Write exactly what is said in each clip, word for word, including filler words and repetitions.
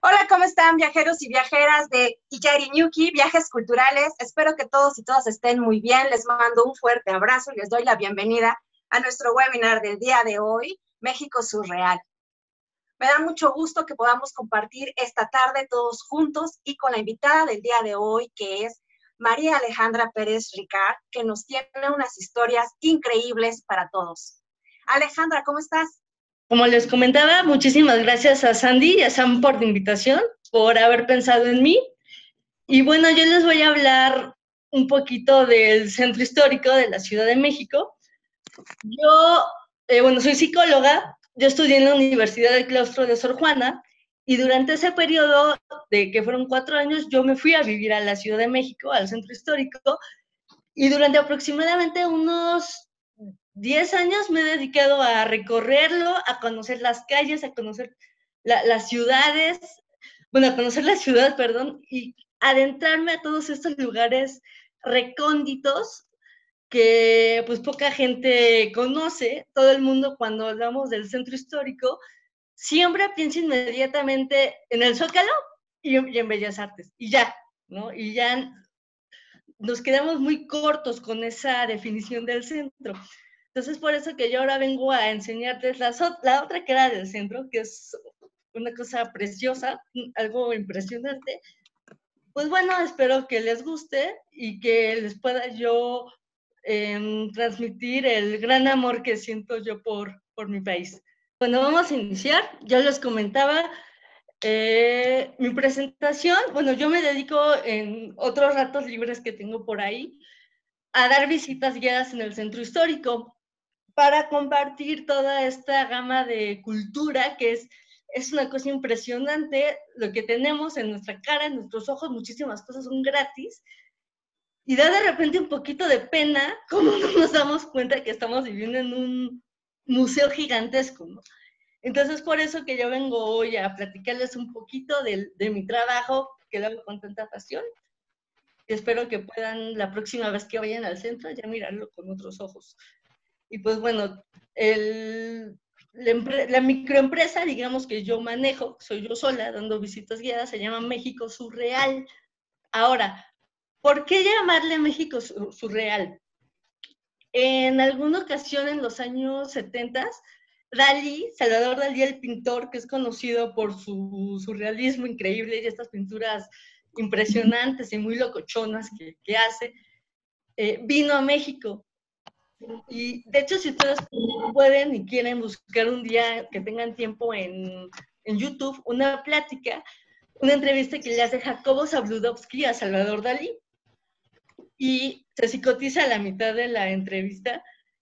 Hola, ¿cómo están viajeros y viajeras de Iyariñuki, Viajes Culturales? Espero que todos y todas estén muy bien. Les mando un fuerte abrazo y les doy la bienvenida a nuestro webinar del día de hoy, México Surreal. Me da mucho gusto que podamos compartir esta tarde todos juntos y con la invitada del día de hoy, que es María Alejandra Pérez Ricard, que nos tiene unas historias increíbles para todos. Alejandra, ¿cómo estás? Como les comentaba, muchísimas gracias a Sandy y a Sam por la invitación, por haber pensado en mí. Y bueno, yo les voy a hablar un poquito del centro histórico de la Ciudad de México. Yo, eh, bueno, soy psicóloga, yo estudié en la Universidad del Claustro de Sor Juana y durante ese periodo de que fueron cuatro años, yo me fui a vivir a la Ciudad de México, al centro histórico, y durante aproximadamente unos diez años me he dedicado a recorrerlo, a conocer las calles, a conocer la, las ciudades, bueno, a conocer la ciudad, perdón, y adentrarme a todos estos lugares recónditos que pues poca gente conoce. Todo el mundo cuando hablamos del centro histórico siempre piensa inmediatamente en el Zócalo y, y en Bellas Artes, y ya, ¿no? Y ya nos quedamos muy cortos con esa definición del centro. Entonces, por eso que yo ahora vengo a enseñarles la, la otra cara del centro, que es una cosa preciosa, algo impresionante. Pues bueno, espero que les guste y que les pueda yo eh, transmitir el gran amor que siento yo por, por mi país. Bueno, vamos a iniciar. Yo les comentaba eh, mi presentación. Bueno, yo me dedico en otros ratos libres que tengo por ahí a dar visitas guiadas en el centro histórico para compartir toda esta gama de cultura que es, es una cosa impresionante, lo que tenemos en nuestra cara, en nuestros ojos, muchísimas cosas son gratis, y da de repente un poquito de pena como no nos damos cuenta que estamos viviendo en un museo gigantesco, ¿no? Entonces, por eso que yo vengo hoy a platicarles un poquito de, de mi trabajo, que lo hago con tanta pasión. Espero que puedan, la próxima vez que vayan al centro, ya mirarlo con otros ojos. Y pues bueno, el, la, la microempresa, digamos, que yo manejo, soy yo sola dando visitas guiadas, se llama México Surreal. Ahora, ¿por qué llamarle México Surreal? En alguna ocasión en los años setenta, Dalí, Salvador Dalí, el pintor, que es conocido por su surrealismo increíble y estas pinturas impresionantes y muy locochonas que, que hace, eh, vino a México. Y de hecho, si ustedes pueden y quieren buscar un día que tengan tiempo en, en YouTube, una plática, una entrevista que le hace Jacobo Zabludovsky a Salvador Dalí, y se psicotiza a la mitad de la entrevista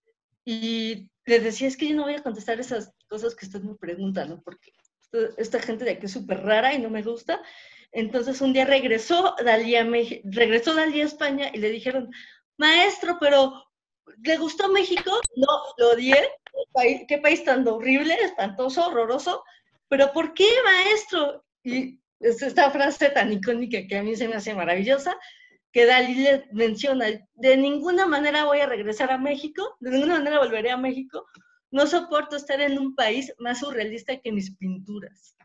y les decía, es que yo no voy a contestar esas cosas que ustedes me preguntan, ¿no? Porque esta gente de aquí es súper rara y no me gusta. Entonces un día regresó Dalí a México, regresó Dalí a España y le dijeron, maestro, pero ¿le gustó México? No, lo odié. Qué país tan horrible, espantoso, horroroso. ¿Pero por qué, maestro? Y es esta frase tan icónica que a mí se me hace maravillosa, que Dalí le menciona, de ninguna manera voy a regresar a México, de ninguna manera volveré a México, no soporto estar en un país más surrealista que mis pinturas.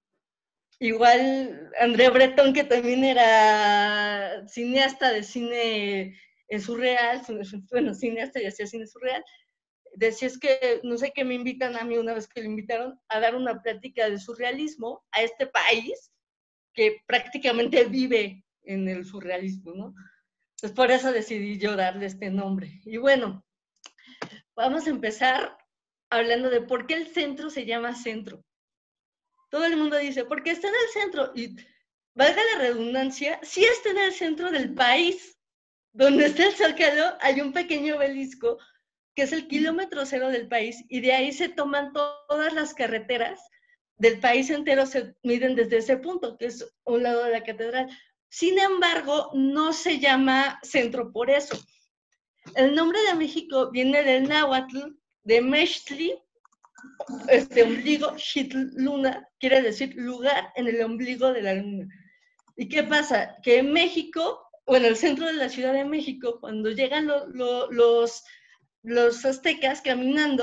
Igual André Breton, que también era cineasta de cine surreal, bueno, cineasta y hacía cine surreal, decía, es que no sé qué me invitan a mí una vez que le invitaron a dar una plática de surrealismo a este país que prácticamente vive en el surrealismo, ¿no? Pues por eso decidí yo darle este nombre. Y bueno, vamos a empezar hablando de por qué el centro se llama centro. Todo el mundo dice, porque está en el centro. Y valga la redundancia, sí está en el centro del país. Donde está el Zócalo, hay un pequeño obelisco que es el kilómetro cero del país, y de ahí se toman todas las carreteras del país entero, se miden desde ese punto, que es un lado de la catedral. Sin embargo, no se llama centro por eso. El nombre de México viene del náhuatl, de Mextli, este ombligo, Xitl, luna, quiere decir lugar en el ombligo de la luna. ¿Y qué pasa? Que en México, o en el centro de la Ciudad de México, cuando llegan lo, lo, los, los aztecas caminando,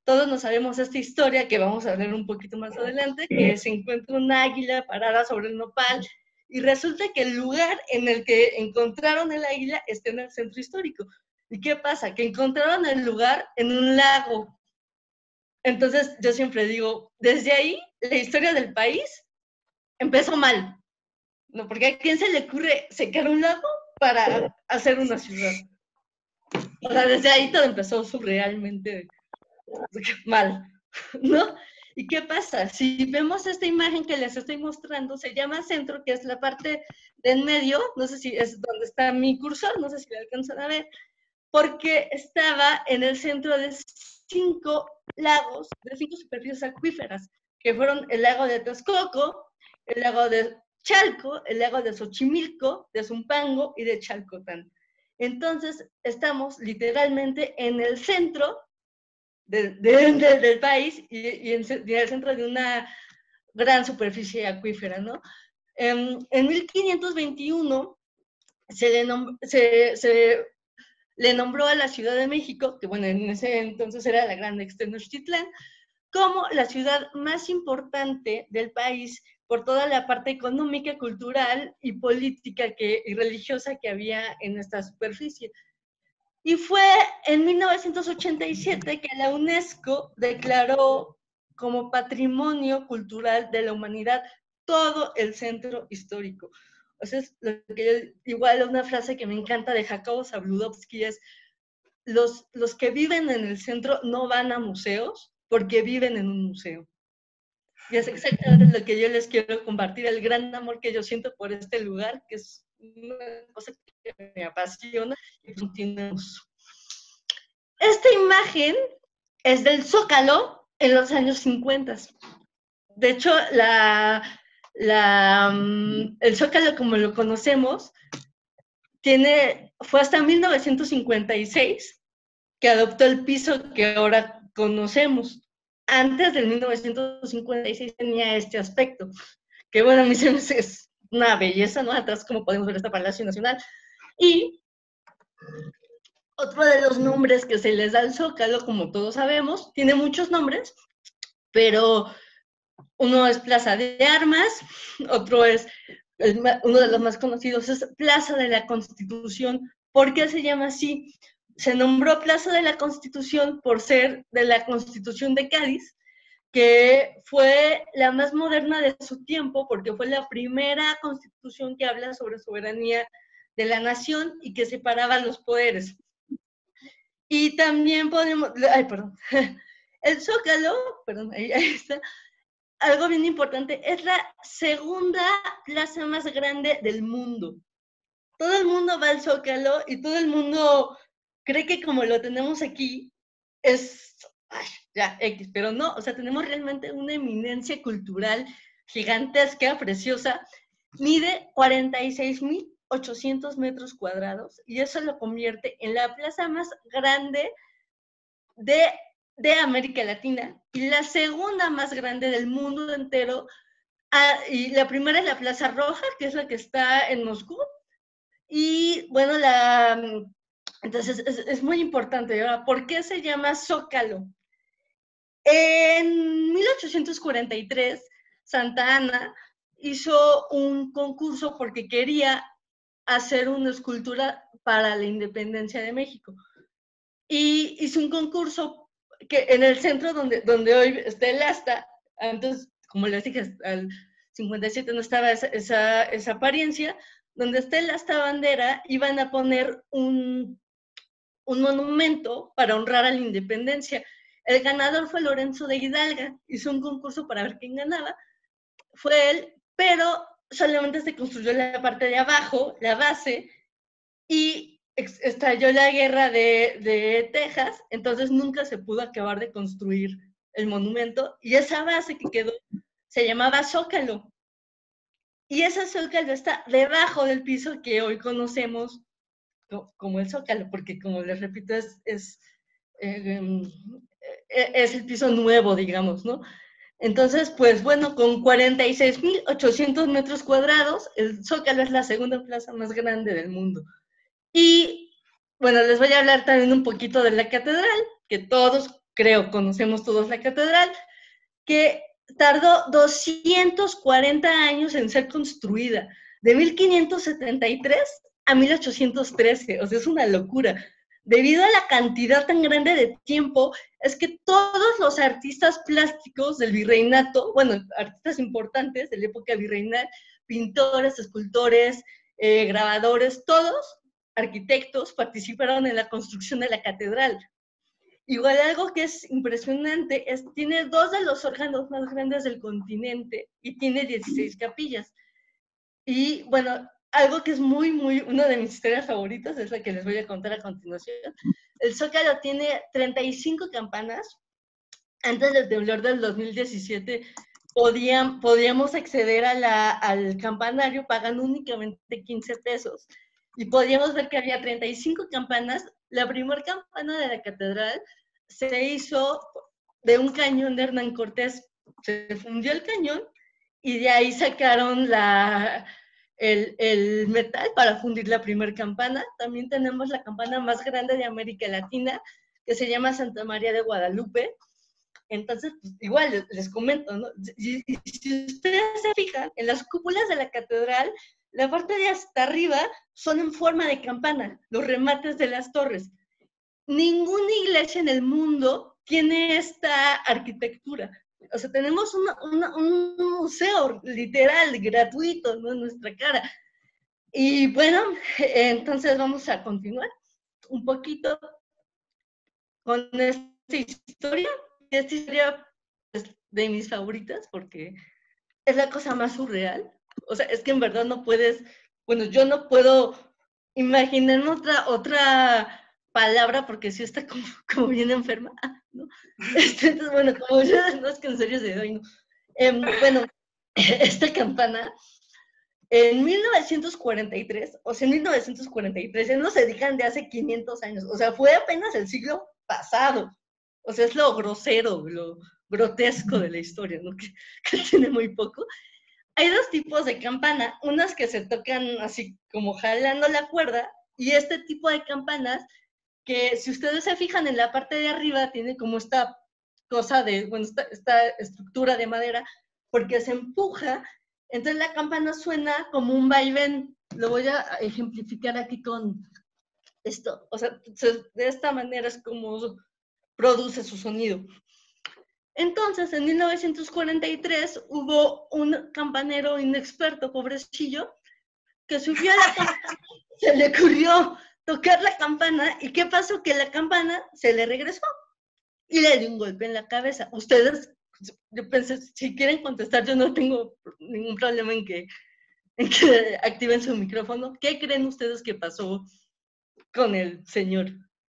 todos nos sabemos esta historia que vamos a ver un poquito más adelante, que se encuentra un águila parada sobre el nopal, y resulta que el lugar en el que encontraron el águila está en el centro histórico. ¿Y qué pasa? Que encontraron el lugar en un lago. Entonces, yo siempre digo, desde ahí, la historia del país empezó mal, ¿no? Porque ¿a quién se le ocurre secar un lago para hacer una ciudad? O sea, desde ahí todo empezó surrealmente mal, ¿no? ¿Y qué pasa? Si vemos esta imagen que les estoy mostrando, se llama centro, que es la parte del medio, no sé si es donde está mi cursor, no sé si lo alcanzan a ver, porque estaba en el centro de cinco lagos, de cinco superficies acuíferas, que fueron el lago de Texcoco, el lago de Chalco, el lago de Xochimilco, de Zumpango y de Chalcotán. Entonces, estamos literalmente en el centro de, de, de, del país y, y, en, y en el centro de una gran superficie acuífera, ¿no? En, en mil quinientos veintiuno se le, nom se, se le nombró a la Ciudad de México, que bueno, en ese entonces era la Gran Tenochtitlán, como la ciudad más importante del país por toda la parte económica, cultural y política que, y religiosa que había en esta superficie. Y fue en mil novecientos ochenta y siete que la UNESCO declaró como Patrimonio Cultural de la Humanidad todo el centro histórico. O sea, es lo que yo, igual una frase que me encanta de Jacobo Zabludovsky es, los, los que viven en el centro no van a museos porque viven en un museo. Y es exactamente lo que yo les quiero compartir, el gran amor que yo siento por este lugar, que es una cosa que me apasiona y continuamos. Esta imagen es del Zócalo en los años cincuenta. De hecho, la, la, el Zócalo como lo conocemos tiene, fue hasta mil novecientos cincuenta y seis que adoptó el piso que ahora conocemos. Antes del mil novecientos cincuenta y seis tenía este aspecto, que bueno, a mí se me hace es una belleza, ¿no? Atrás como podemos ver este Palacio Nacional. Y otro de los nombres que se les da al Zócalo, como todos sabemos, tiene muchos nombres, pero uno es Plaza de Armas, otro es, el, uno de los más conocidos es Plaza de la Constitución. ¿Por qué se llama así? Se nombró Plaza de la Constitución por ser de la Constitución de Cádiz, que fue la más moderna de su tiempo, porque fue la primera constitución que habla sobre soberanía de la nación y que separaba los poderes. Y también podemos, ay, perdón, el Zócalo, perdón, ahí, ahí está, algo bien importante, es la segunda plaza más grande del mundo. Todo el mundo va al Zócalo y todo el mundo cree que como lo tenemos aquí, es, ay, ya, X, pero no, o sea, tenemos realmente una eminencia cultural gigantesca, preciosa, mide cuarenta y seis mil ochocientos metros cuadrados y eso lo convierte en la plaza más grande de, de América Latina y la segunda más grande del mundo entero. Ah, y la primera es la Plaza Roja, que es la que está en Moscú. Y bueno, la, entonces es, es muy importante, ¿verdad? ¿Por qué se llama Zócalo? En mil ochocientos cuarenta y tres, Santa Anna hizo un concurso porque quería hacer una escultura para la independencia de México. Y hizo un concurso que en el centro donde, donde hoy está el asta, antes, como les dije, al cincuenta y siete no estaba esa, esa, esa apariencia, donde está el asta bandera, iban a poner un, un monumento para honrar a la independencia. El ganador fue Lorenzo de Hidalgo, hizo un concurso para ver quién ganaba, fue él, pero solamente se construyó la parte de abajo, la base, y estalló la guerra de, de Texas, entonces nunca se pudo acabar de construir el monumento, y esa base que quedó se llamaba Zócalo. Y ese Zócalo está debajo del piso que hoy conocemos como el Zócalo, porque como les repito, es, es, eh, es el piso nuevo, digamos, ¿no? Entonces, pues bueno, con cuarenta y seis mil ochocientos metros cuadrados, el Zócalo es la segunda plaza más grande del mundo. Y bueno, les voy a hablar también un poquito de la catedral, que todos creo, conocemos todos la catedral, que tardó doscientos cuarenta años en ser construida, de mil quinientos setenta y tres a mil ochocientos trece, o sea, es una locura. Debido a la cantidad tan grande de tiempo, es que todos los artistas plásticos del virreinato, bueno, artistas importantes de la época virreinal, pintores, escultores, eh, grabadores, todos, arquitectos, participaron en la construcción de la catedral. Igual algo que es impresionante es tiene dos de los órganos más grandes del continente y tiene dieciséis capillas. Y bueno, algo que es muy, muy, una de mis historias favoritas es la que les voy a contar a continuación. El Zócalo tiene treinta y cinco campanas. Antes del temblor del dos mil diecisiete podían, podíamos acceder a la, al campanario pagando únicamente quince pesos. Y podíamos ver que había treinta y cinco campanas. La primera campana de la catedral se hizo de un cañón de Hernán Cortés. Se fundió el cañón y de ahí sacaron la, el, el metal para fundir la primera campana. También tenemos la campana más grande de América Latina, que se llama Santa María de Guadalupe. Entonces, pues, igual les, les comento, ¿no? Y, y si ustedes se fijan, en las cúpulas de la catedral, la parte de hasta arriba son en forma de campana, los remates de las torres. Ninguna iglesia en el mundo tiene esta arquitectura. O sea, tenemos una, una, un museo literal, gratuito, ¿no? En nuestra cara. Y bueno, entonces vamos a continuar un poquito con esta historia. Esta historia es de mis favoritas porque es la cosa más surreal. O sea, es que en verdad no puedes, bueno, yo no puedo imaginarme otra, otra palabra porque sí está como, como bien enferma, ¿no? Entonces, bueno, como yo, no es que en serio se doy, ¿no? Eh, bueno, esta campana, en mil novecientos cuarenta y tres, o sea, en mil novecientos cuarenta y tres, no se digan de hace quinientos años, o sea, fue apenas el siglo pasado. O sea, es lo grosero, lo grotesco de la historia, ¿no? Que, que tiene muy poco. Hay dos tipos de campana, unas que se tocan así como jalando la cuerda, y este tipo de campanas que si ustedes se fijan en la parte de arriba tiene como esta cosa de, bueno, esta, esta estructura de madera, porque se empuja, entonces la campana suena como un vaivén. Lo voy a ejemplificar aquí con esto, o sea, de esta manera es como produce su sonido. Entonces, en mil novecientos cuarenta y tres hubo un campanero inexperto, pobrecillo, que subió a la campana, se le ocurrió tocar la campana, ¿y qué pasó? Que la campana se le regresó y le dio un golpe en la cabeza. Ustedes, yo pensé, si quieren contestar, yo no tengo ningún problema en que, en que activen su micrófono. ¿Qué creen ustedes que pasó con el señor?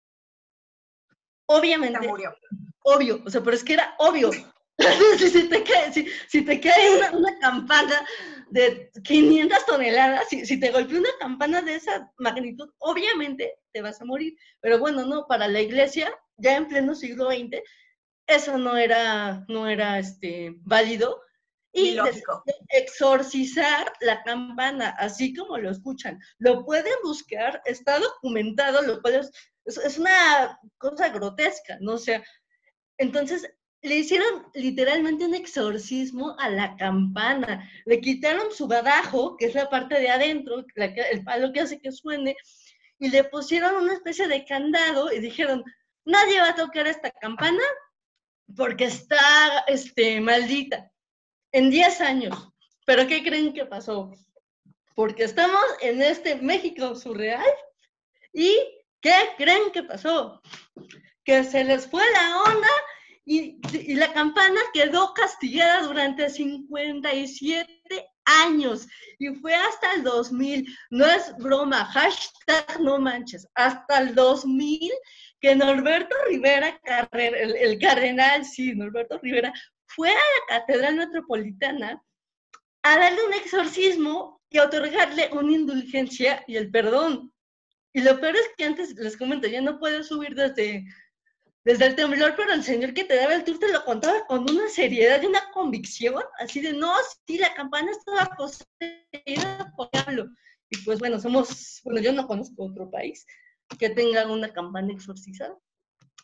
Obviamente, murió. Obvio, o sea, pero es que era obvio. si, si, te cae, si, si te cae una, una campana de quinientas toneladas, si, si te golpea una campana de esa magnitud, obviamente te vas a morir. Pero bueno, no, para la iglesia, ya en pleno siglo veinte, eso no era, no era este, válido. Y Ilógico. exorcizar la campana, así como lo escuchan. Lo pueden buscar, está documentado, lo cual es, es, es una cosa grotesca, ¿no? O sea, entonces le hicieron literalmente un exorcismo a la campana, le quitaron su badajo, que es la parte de adentro, la, el palo que hace que suene, y le pusieron una especie de candado y dijeron, nadie va a tocar esta campana porque está este, maldita, en diez años. ¿Pero qué creen que pasó? Porque estamos en este México surreal, ¿y qué creen que pasó? Que se les fue la onda y, y la campana quedó castigada durante cincuenta y siete años y fue hasta el dos mil, no es broma, hashtag no manches, hasta el dos mil que Norberto Rivera, el, el cardenal, sí, Norberto Rivera, fue a la Catedral Metropolitana a darle un exorcismo y otorgarle una indulgencia y el perdón. Y lo peor es que antes, les comento, ya no puedes subir desde desde el temblor, pero el señor que te daba el tour te lo contaba con una seriedad y una convicción, así de, no, sí, la campana estaba poseída por diablo. Y pues bueno, somos, bueno, yo no conozco otro país que tenga una campana exorcizada.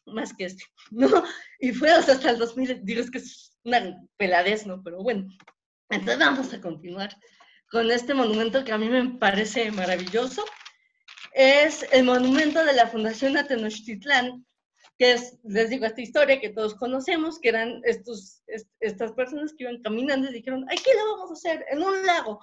más que este, ¿no? Y fue hasta el dos mil, digo, es que es una peladez, ¿no? Pero bueno, entonces vamos a continuar con este monumento que a mí me parece maravilloso. Es el monumento de la Fundación a Tenochtitlán, que es, les digo, esta historia que todos conocemos, que eran estos, est estas personas que iban caminando y dijeron, aquí lo vamos a hacer, en un lago.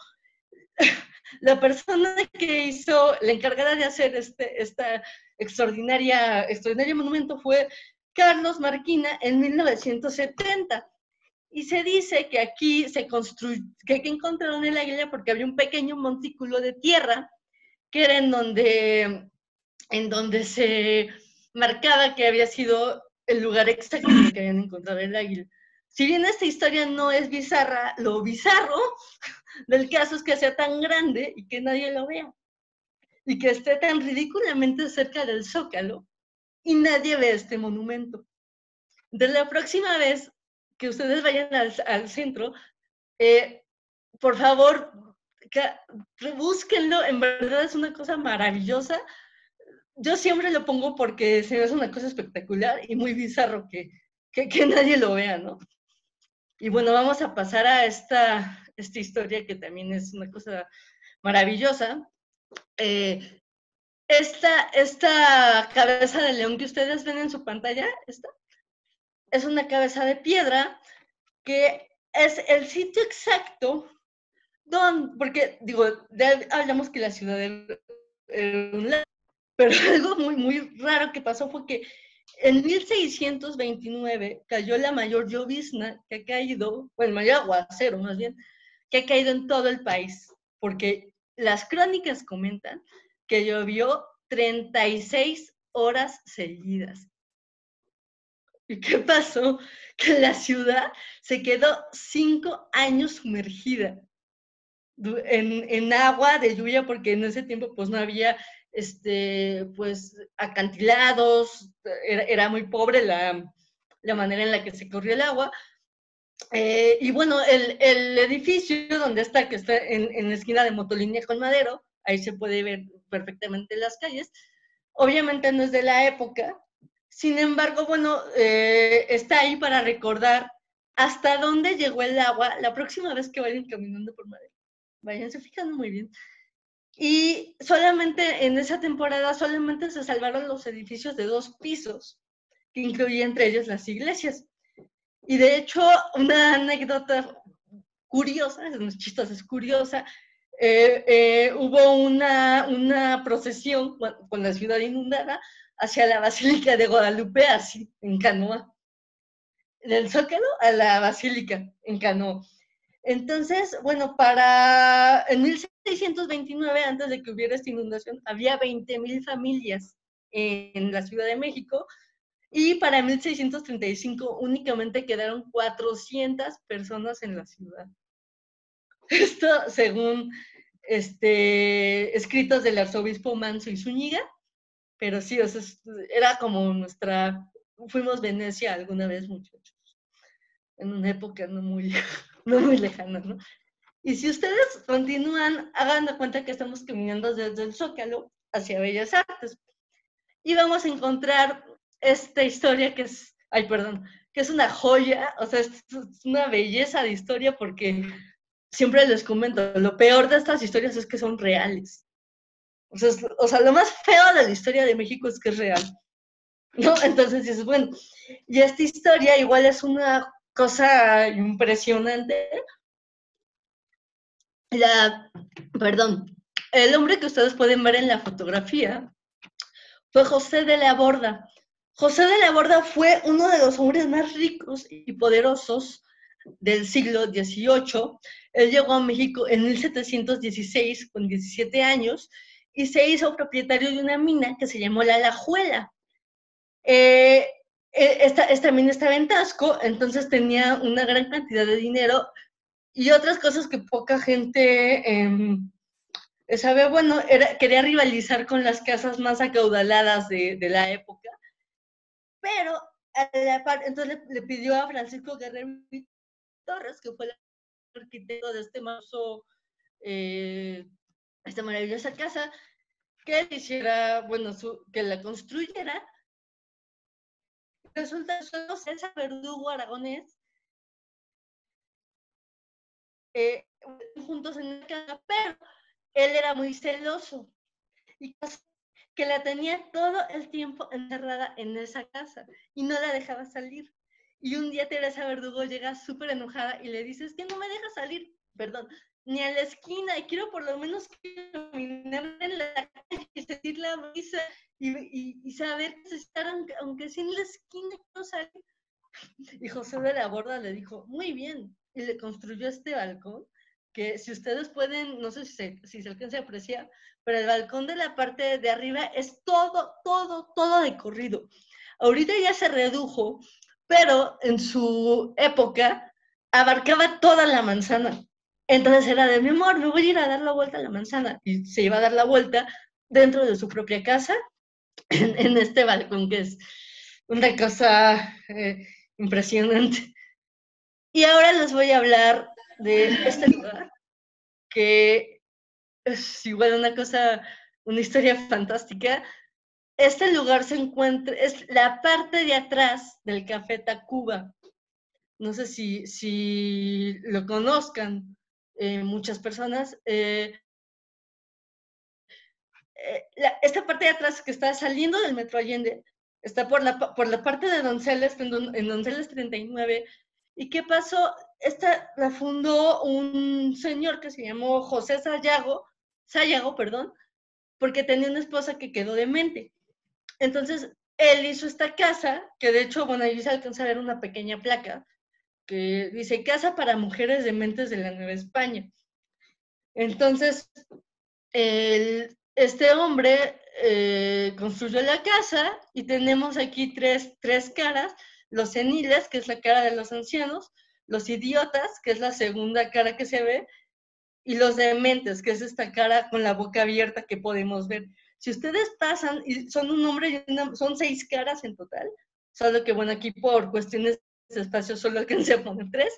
La persona que hizo, la encargada de hacer este esta extraordinaria, extraordinario monumento fue Carlos Marquina en mil novecientos setenta. Y se dice que aquí se construyó, que aquí encontraron el águila porque había un pequeño montículo de tierra que era en donde, en donde se marcaba que había sido el lugar exacto en el que habían encontrado el águila. Si bien esta historia no es bizarra, lo bizarro del caso es que sea tan grande y que nadie lo vea. Y que esté tan ridículamente cerca del Zócalo y nadie ve este monumento. De la próxima vez que ustedes vayan al, al centro, eh, por favor, búsquenlo, en verdad es una cosa maravillosa. Yo siempre lo pongo porque se me hace una cosa espectacular y muy bizarro que, que, que nadie lo vea, ¿no? Y bueno, vamos a pasar a esta, esta historia que también es una cosa maravillosa. Eh, esta, esta cabeza de león que ustedes ven en su pantalla, esta, es una cabeza de piedra que es el sitio exacto donde, porque digo, ya hablamos que la ciudad era un lago, pero algo muy, muy raro que pasó fue que en mil seiscientos veintinueve cayó la mayor llovizna que ha caído, bueno, el mayor aguacero más bien, que ha caído en todo el país, porque las crónicas comentan que llovió treinta y seis horas seguidas. ¿Y qué pasó? Que la ciudad se quedó cinco años sumergida en, en agua de lluvia, porque en ese tiempo pues no había este, pues, acantilados, era, era muy pobre la, la manera en la que se corrió el agua. Eh, y bueno, el, el edificio donde está, que está en, en la esquina de Motolínea con Madero, ahí se puede ver perfectamente las calles, obviamente no es de la época, sin embargo, bueno, eh, está ahí para recordar hasta dónde llegó el agua la próxima vez que vayan caminando por Madero. Váyanse fijando muy bien. Y solamente en esa temporada, solamente se salvaron los edificios de dos pisos, que incluía entre ellos las iglesias. Y de hecho, una anécdota curiosa, no es chistosa, es curiosa, eh, eh, hubo una, una procesión con la ciudad inundada hacia la Basílica de Guadalupe, así, en canoa. Del Zócalo a la Basílica, en canoa. Entonces, bueno, para en mil seiscientos veintinueve, antes de que hubiera esta inundación, había veinte mil familias en la Ciudad de México, y para mil seiscientos treinta y cinco únicamente quedaron cuatrocientas personas en la ciudad. Esto según este, escritos del arzobispo Manso y Zúñiga, pero sí, o sea, era como nuestra, fuimos Venecia alguna vez, muchachos, en una época no muy, no muy lejana, ¿no? Y si ustedes continúan, hagan de cuenta que estamos caminando desde el Zócalo hacia Bellas Artes. Y vamos a encontrar esta historia que es, ay, perdón, que es una joya, o sea, es una belleza de historia, porque siempre les comento, lo peor de estas historias es que son reales. O sea, es, o sea, lo más feo de la historia de México es que es real, ¿no? Entonces dices, bueno, y esta historia igual es una cosa impresionante. La, perdón, el hombre que ustedes pueden ver en la fotografía fue José de la Borda. José de la Borda fue uno de los hombres más ricos y poderosos del siglo dieciocho. Él llegó a México en mil setecientos dieciséis con diecisiete años y se hizo propietario de una mina que se llamó La Alajuela. Eh, esta, esta mina estaba en Tasco, entonces tenía una gran cantidad de dinero y otras cosas que poca gente eh, sabe. Bueno, era, quería rivalizar con las casas más acaudaladas de, de la época, pero a la par, entonces le, le pidió a Francisco Guerrero Torres, que fue el arquitecto de este mazo, eh, esta maravillosa casa, que hiciera, bueno, su, que la construyera, resulta que César Verdugo aragonés, eh, juntos en la casa, pero él era muy celoso y que la tenía todo el tiempo encerrada en esa casa y no la dejaba salir. Y un día Teresa Verdugo llega súper enojada y le dice, es que no me deja salir, perdón, ni a la esquina, y quiero por lo menos caminar en la calle y sentir la brisa y, y, y saber que se estar, aunque, aunque sea en la esquina, no salir. Y José de la Borda le dijo, muy bien, y le construyó este balcón, que si ustedes pueden, no sé si se, si se alcanza a apreciar, pero el balcón de la parte de arriba es todo, todo, todo de corrido. Ahorita ya se redujo, pero en su época abarcaba toda la manzana. Entonces era de, mi amor, me voy a ir a dar la vuelta a la manzana. Y se iba a dar la vuelta dentro de su propia casa, en, en este balcón, que es una cosa eh, impresionante. Y ahora les voy a hablar de este lugar, que es igual una cosa, una historia fantástica. Este lugar se encuentra, es la parte de atrás del Café Tacuba. No sé si, si lo conozcan eh, muchas personas. Eh, eh, la, esta parte de atrás que está saliendo del Metro Allende, está por la, por la parte de Donceles, en, Don, en Donceles treinta y nueve. ¿Y qué pasó? Esta la fundó un señor que se llamó José Sayago, Sayago, perdón, porque tenía una esposa que quedó demente. Entonces, él hizo esta casa, que de hecho, bueno, ahí se alcanza a ver una pequeña placa, que dice Casa para Mujeres Dementes de la Nueva España. Entonces, el, este hombre eh, construyó la casa y tenemos aquí tres, tres caras, los seniles, que es la cara de los ancianos, los idiotas, que es la segunda cara que se ve, y los dementes, que es esta cara con la boca abierta que podemos ver. Si ustedes pasan, y son un hombre y una, son seis caras en total, solo que bueno, aquí por cuestiones de espacio solo alcancé a poner tres,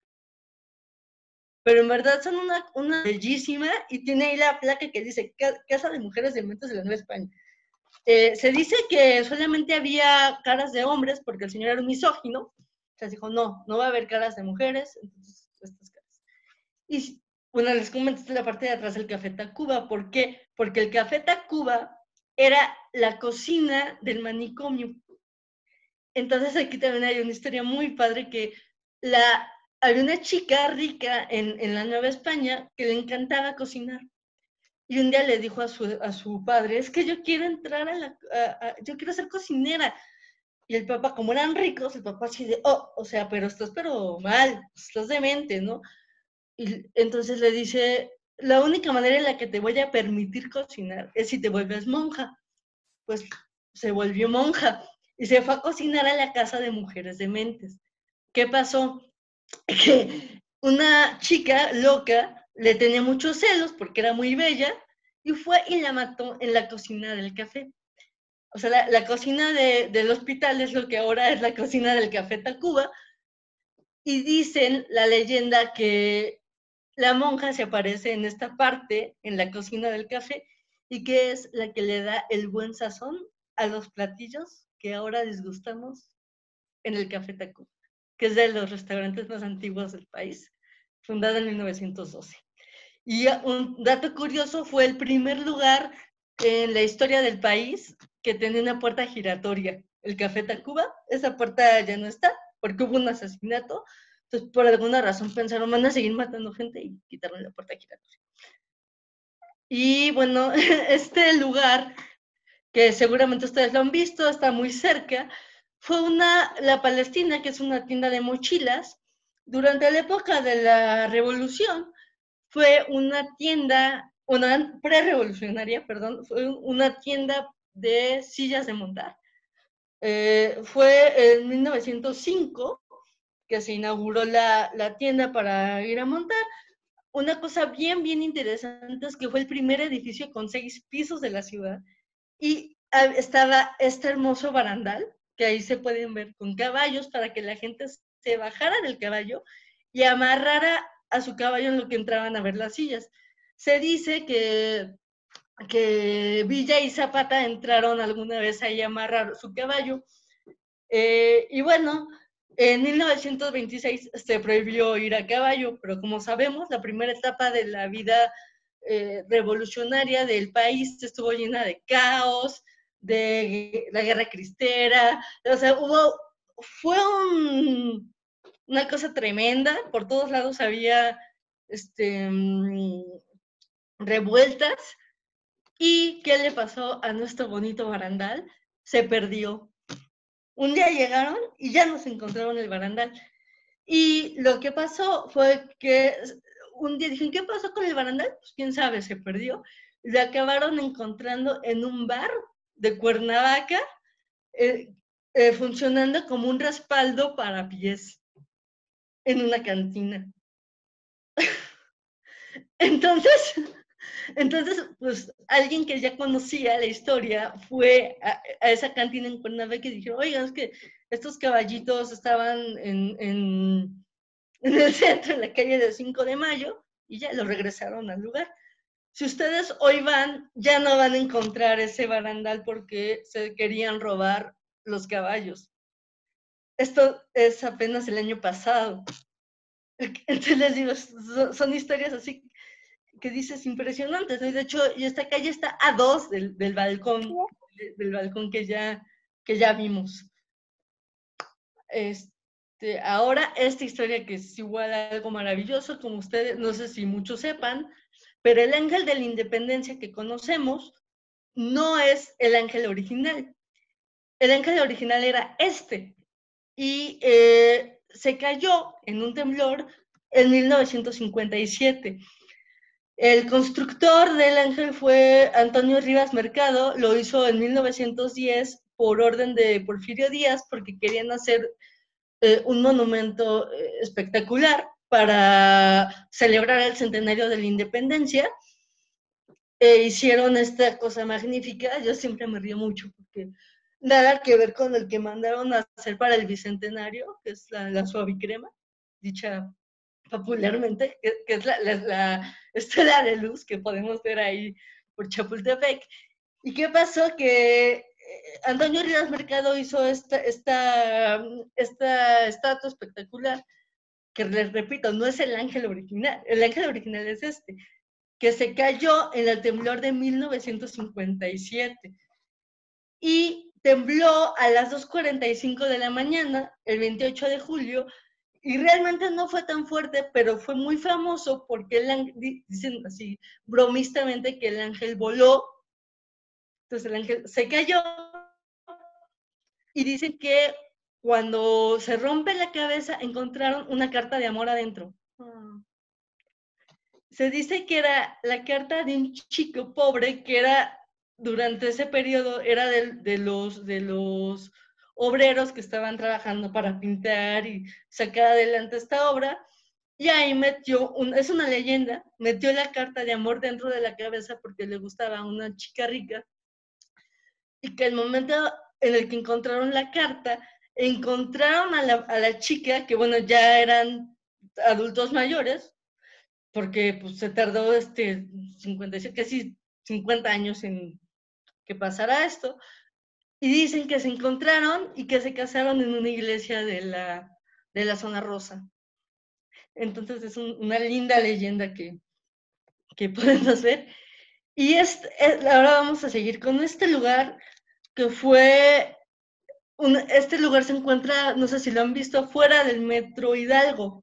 pero en verdad son una, una bellísima, y tiene ahí la placa que dice Casa de Mujeres Dementes de la Nueva España. Eh, se dice que solamente había caras de hombres porque el señor era un misógino, o sea, dijo, no, no va a haber caras de mujeres, entonces estas caras. Y bueno, les comento la parte de atrás del Café Tacuba. ¿Por qué? Porque el Café Tacuba era la cocina del manicomio. Entonces aquí también hay una historia muy padre, que la, había una chica rica en, en la Nueva España que le encantaba cocinar. Y un día le dijo a su, a su padre, es que yo quiero entrar a la, a, a, yo quiero ser cocinera. Y el papá, como eran ricos, el papá así de, oh, o sea, pero estás pero mal, estás demente, ¿no? Y entonces le dice, la única manera en la que te voy a permitir cocinar es si te vuelves monja. Pues se volvió monja y se fue a cocinar a la casa de mujeres dementes. ¿Qué pasó? Que una chica loca le tenía muchos celos porque era muy bella y fue y la mató en la cocina del café. O sea, la, la cocina de, del hospital es lo que ahora es la cocina del Café Tacuba, y dicen la leyenda que la monja se aparece en esta parte, en la cocina del café, y que es la que le da el buen sazón a los platillos que ahora disgustamos en el Café Tacuba, que es de los restaurantes más antiguos del país, fundado en mil novecientos doce. Y un dato curioso, fue el primer lugar en la historia del país que tenía una puerta giratoria. El Café Tacuba, esa puerta ya no está porque hubo un asesinato. Entonces, por alguna razón pensaron, van a seguir matando gente, y quitaron la puerta giratoria. Y bueno, este lugar, que seguramente ustedes lo han visto, está muy cerca, fue una, la Palestina, que es una tienda de mochilas. Durante la época de la Revolución, fue una tienda, una pre-revolucionaria, perdón, fue una tienda de sillas de montar. Eh, fue en mil novecientos cinco que se inauguró la, la tienda para ir a montar. Una cosa bien, bien interesante es que fue el primer edificio con seis pisos de la ciudad, y estaba este hermoso barandal, que ahí se pueden ver con caballos, para que la gente se bajara del caballo y amarrara a su caballo en lo que entraban a ver las sillas. Se dice que, que Villa y Zapata entraron alguna vez ahí a amarrar su caballo, Eh, y bueno, en mil novecientos veintiséis se prohibió ir a caballo, pero como sabemos, la primera etapa de la vida eh, revolucionaria del país estuvo llena de caos, de la guerra cristera, o sea, hubo, fue un, una cosa tremenda, por todos lados había este, revueltas. ¿Y qué le pasó a nuestro bonito barandal? Se perdió. Un día llegaron y ya no se encontraron el barandal. Y lo que pasó fue que un día dijeron, ¿qué pasó con el barandal? Pues quién sabe, se perdió. Lo acabaron encontrando en un bar de Cuernavaca, eh, eh, funcionando como un respaldo para pies en una cantina. Entonces, entonces, pues alguien que ya conocía la historia fue a, a esa cantina en Cuernavaca y dijeron, oigan, es que estos caballitos estaban en, en, en el centro, en la calle del cinco de mayo, y ya los regresaron al lugar. Si ustedes hoy van, ya no van a encontrar ese barandal porque se querían robar los caballos. Esto es apenas el año pasado. Entonces les digo, son, son historias así que dices impresionantes, ¿no? Y de hecho, y esta calle está a dos del, del balcón, del balcón que ya, que ya vimos. Este, ahora, esta historia que es igual a algo maravilloso, como ustedes, no sé si muchos sepan, pero el ángel de la independencia que conocemos no es el ángel original. El ángel original era este, y eh, se cayó en un temblor en mil novecientos cincuenta y siete. El constructor del ángel fue Antonio Rivas Mercado, lo hizo en mil novecientos diez por orden de Porfirio Díaz, porque querían hacer eh, un monumento eh, espectacular para celebrar el centenario de la independencia. Eh, hicieron esta cosa magnífica, yo siempre me río mucho porque nada que ver con el que mandaron a hacer para el bicentenario, que es la, la suavicrema, dicha popularmente, que, que es la, la, la, estela de luz que podemos ver ahí por Chapultepec. ¿Y qué pasó? Que eh, Antonio Rivas Mercado hizo esta, esta, esta estatua espectacular, que les repito, no es el ángel original, el ángel original es este, que se cayó en el temblor de mil novecientos cincuenta y siete. Y tembló a las dos cuarenta y cinco de la mañana, el veintiocho de julio, y realmente no fue tan fuerte, pero fue muy famoso porque el ángel, dicen así bromistamente que el ángel voló, entonces el ángel se cayó, y dicen que cuando se rompe la cabeza encontraron una carta de amor adentro. Se dice que era la carta de un chico pobre que era, durante ese periodo, era de, de, los, de los obreros que estaban trabajando para pintar y sacar adelante esta obra, y ahí metió, un, es una leyenda, metió la carta de amor dentro de la cabeza porque le gustaba a una chica rica, y que el momento en el que encontraron la carta, encontraron a la, a la chica, que bueno, ya eran adultos mayores, porque pues se tardó este cincuenta y siete, casi cincuenta años en que pasara esto, y dicen que se encontraron y que se casaron en una iglesia de la, de la zona rosa. Entonces es un, una linda leyenda que, que podemos ver. Y este, ahora vamos a seguir con este lugar que fue, un, este lugar se encuentra, no sé si lo han visto, fuera del Metro Hidalgo.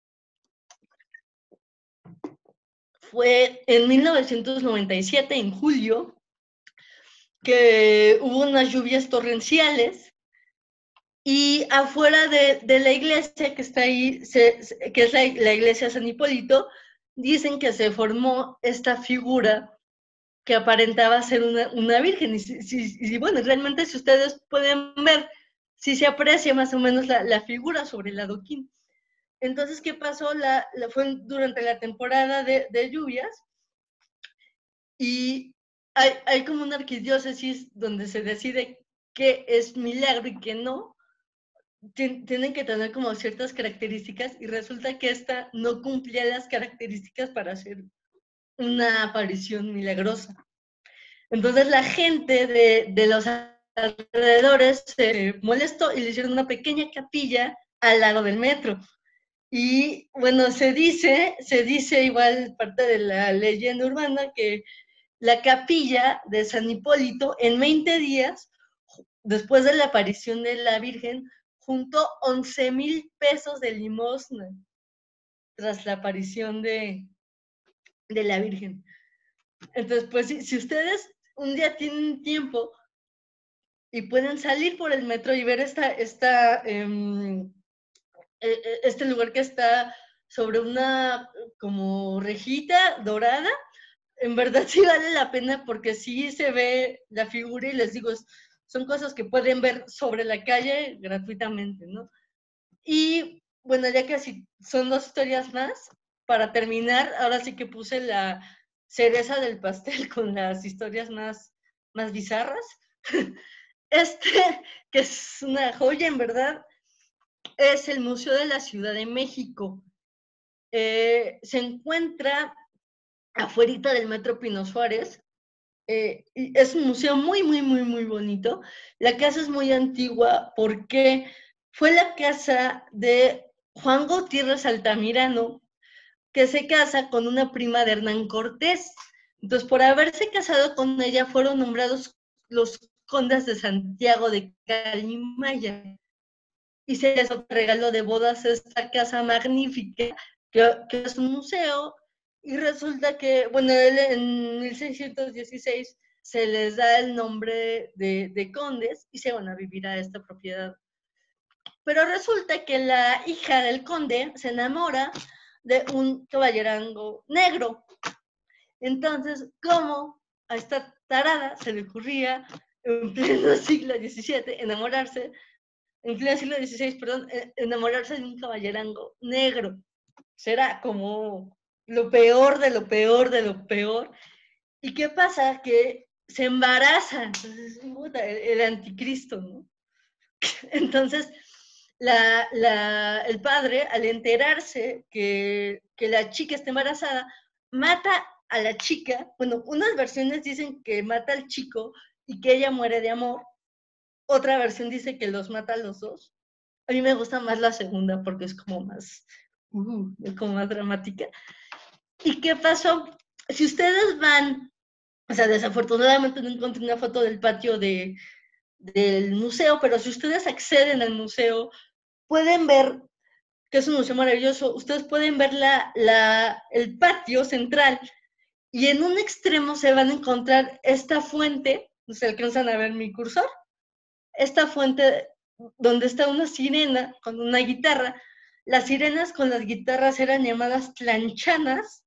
Fue en mil novecientos noventa y siete, en julio, que hubo unas lluvias torrenciales, y afuera de, de la iglesia que está ahí, se, que es la, la iglesia San Hipólito, dicen que se formó esta figura que aparentaba ser una, una virgen. Y, si, si, y bueno, realmente si ustedes pueden ver, si se aprecia más o menos la, la figura sobre el adoquín. Entonces, ¿qué pasó? La, la, fue durante la temporada de, de lluvias, y hay, hay como una arquidiócesis donde se decide qué es milagro y qué no. Tienen que tener como ciertas características, y resulta que esta no cumplía las características para hacer una aparición milagrosa. Entonces la gente de, de los alrededores se molestó y le hicieron una pequeña capilla al lado del metro. Y bueno, se dice, se dice igual parte de la leyenda urbana que la capilla de San Hipólito en veinte días, después de la aparición de la Virgen, juntó once mil pesos de limosna tras la aparición de, de la Virgen. Entonces, pues si, si ustedes un día tienen tiempo y pueden salir por el metro y ver esta, esta, eh, este lugar que está sobre una como rejita dorada, en verdad sí vale la pena porque sí se ve la figura y les digo, son cosas que pueden ver sobre la calle gratuitamente, ¿no? Y bueno, ya casi son dos historias más. Para terminar, ahora sí que puse la cereza del pastel con las historias más, más bizarras. Este, que es una joya en verdad, es el Museo de la Ciudad de México. Eh, se encuentra afuera del Metro Pino Suárez. Eh, es un museo muy, muy, muy, muy bonito. La casa es muy antigua porque fue la casa de Juan Gutiérrez Altamirano, que se casa con una prima de Hernán Cortés. Entonces, por haberse casado con ella, fueron nombrados los condes de Santiago de Calimaya. Y se les regaló de bodas esta casa magnífica, que, que es un museo, y resulta que, bueno, él en mil seiscientos dieciséis se les da el nombre de, de condes y se van a vivir a esta propiedad. Pero resulta que la hija del conde se enamora de un caballerango negro. Entonces, ¿cómo a esta tarada se le ocurría en pleno siglo diecisiete enamorarse en pleno siglo dieciséis, perdón, enamorarse de un caballerango negro? Será como lo peor de lo peor de lo peor. ¿Y qué pasa? Que se embaraza. Entonces, puta, el, el anticristo, ¿no? Entonces, la, la, el padre, al enterarse que, que la chica está embarazada, mata a la chica. Bueno, unas versiones dicen que mata al chico y que ella muere de amor. Otra versión dice que los mata a los dos. A mí me gusta más la segunda porque es como más, uh, es como más dramática. ¿Y qué pasó? Si ustedes van, o sea, desafortunadamente no encontré una foto del patio de, del museo, pero si ustedes acceden al museo, pueden ver que es un museo maravilloso. Ustedes pueden ver la, la, el patio central y en un extremo se van a encontrar esta fuente, no se alcanzan a ver mi cursor, esta fuente donde está una sirena con una guitarra. Las sirenas con las guitarras eran llamadas tlanchanas,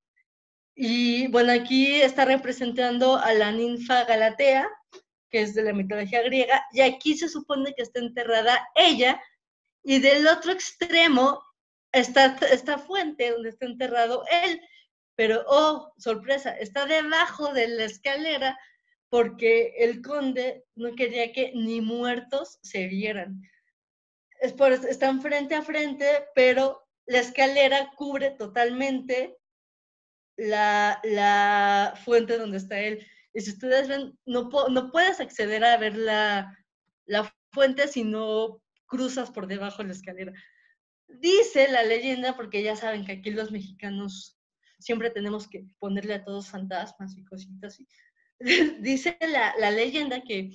y bueno, aquí está representando a la ninfa Galatea, que es de la mitología griega, y aquí se supone que está enterrada ella, y del otro extremo está esta fuente donde está enterrado él, pero oh, sorpresa, está debajo de la escalera porque el conde no quería que ni muertos se vieran. Es por, están frente a frente, pero la escalera cubre totalmente la, la fuente donde está él. Y si ustedes ven, no, no puedes acceder a ver la, la fuente si no cruzas por debajo de la escalera. Dice la leyenda, porque ya saben que aquí los mexicanos siempre tenemos que ponerle a todos fantasmas y cositas. Y, dice la, la leyenda que,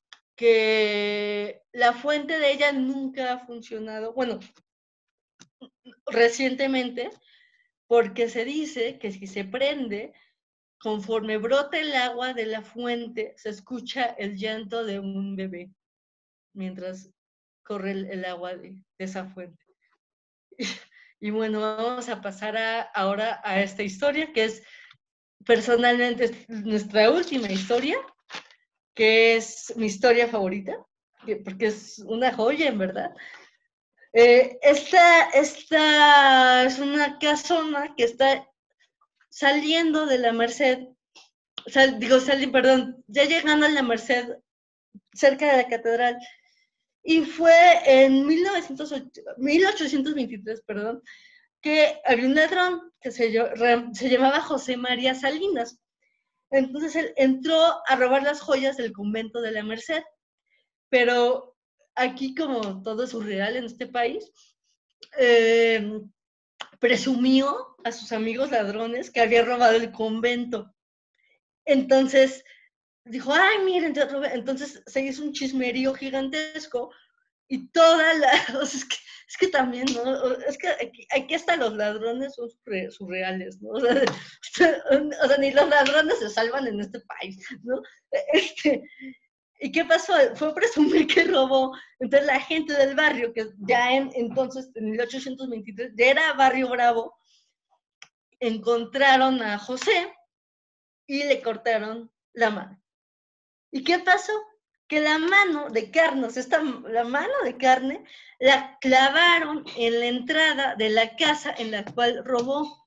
que la fuente de ella nunca ha funcionado, bueno, recientemente, porque se dice que si se prende, conforme brota el agua de la fuente, se escucha el llanto de un bebé mientras corre el, el agua de, de esa fuente. Y, y bueno, vamos a pasar a, ahora a esta historia, que es personalmente nuestra última historia, que es mi historia favorita, que, porque es una joya, en verdad. Eh, esta, esta es una casona que está saliendo de la Merced, sal, digo, sali, perdón, ya llegando a la Merced, cerca de la catedral, y fue en mil ochocientos veintitrés, perdón, que había un ladrón que se, se llamaba José María Salinas. Entonces él entró a robar las joyas del convento de la Merced. pero aquí como todo es surreal en este país, eh, presumió a sus amigos ladrones que había robado el convento. Entonces dijo, ay, miren, entonces se hizo un chismerío gigantesco y toda la, o sea, es que, es que también, ¿no? Es que aquí, aquí hasta los ladrones son surreales, ¿no? O sea, o sea, ni los ladrones se salvan en este país, ¿no? Este, ¿y qué pasó? Fue presumir que robó. Entonces la gente del barrio, que ya en, entonces, en mil ochocientos veintitrés, ya era Barrio Bravo, encontraron a José y le cortaron la mano. ¿Y qué pasó? Que la mano de carne, o sea, esta, la mano de carne, la clavaron en la entrada de la casa en la cual robó.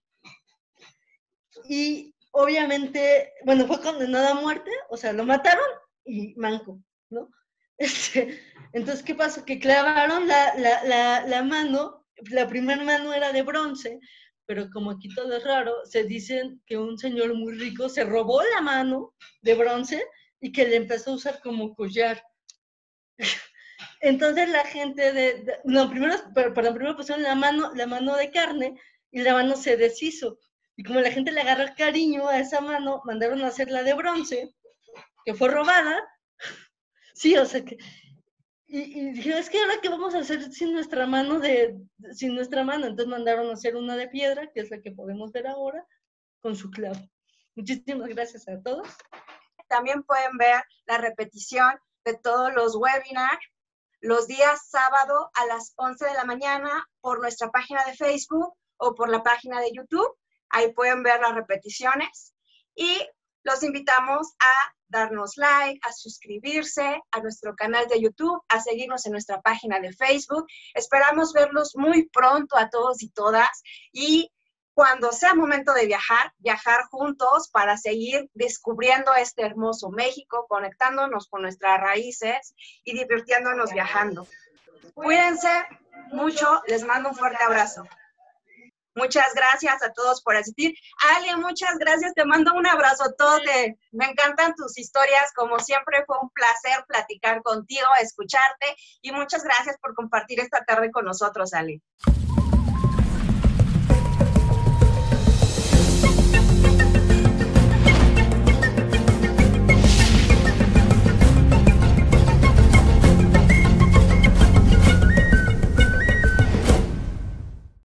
Y obviamente, bueno, fue condenado a muerte, o sea, lo mataron y manco, ¿no? Este, entonces, ¿qué pasó? Que clavaron la, la, la, la mano, la primera mano era de bronce, pero como aquí todo es raro, se dicen que un señor muy rico se robó la mano de bronce y que le empezó a usar como collar. Entonces la gente de, de no, primero, perdón, primero pusieron la mano, la mano de carne y la mano se deshizo. Y como la gente le agarró cariño a esa mano, mandaron a hacer la de bronce, que fue robada. Sí, o sea que, y, y dijeron, es que ahora qué vamos a hacer sin nuestra mano de, sin nuestra mano, entonces mandaron a hacer una de piedra, que es la que podemos ver ahora, con su clavo. Muchísimas gracias a todos. También pueden ver la repetición de todos los webinars los días sábado a las once de la mañana por nuestra página de Facebook o por la página de YouTube. Ahí pueden ver las repeticiones y los invitamos a darnos like, a suscribirse a nuestro canal de YouTube, a seguirnos en nuestra página de Facebook. Esperamos verlos muy pronto a todos y todas y cuando sea momento de viajar, viajar juntos para seguir descubriendo este hermoso México, conectándonos con nuestras raíces y divirtiéndonos viajando. Cuídense mucho, les mando un fuerte abrazo. Muchas gracias a todos por asistir. Ale, muchas gracias, te mando un abrazotote. Me encantan tus historias, como siempre fue un placer platicar contigo, escucharte y muchas gracias por compartir esta tarde con nosotros, Ale.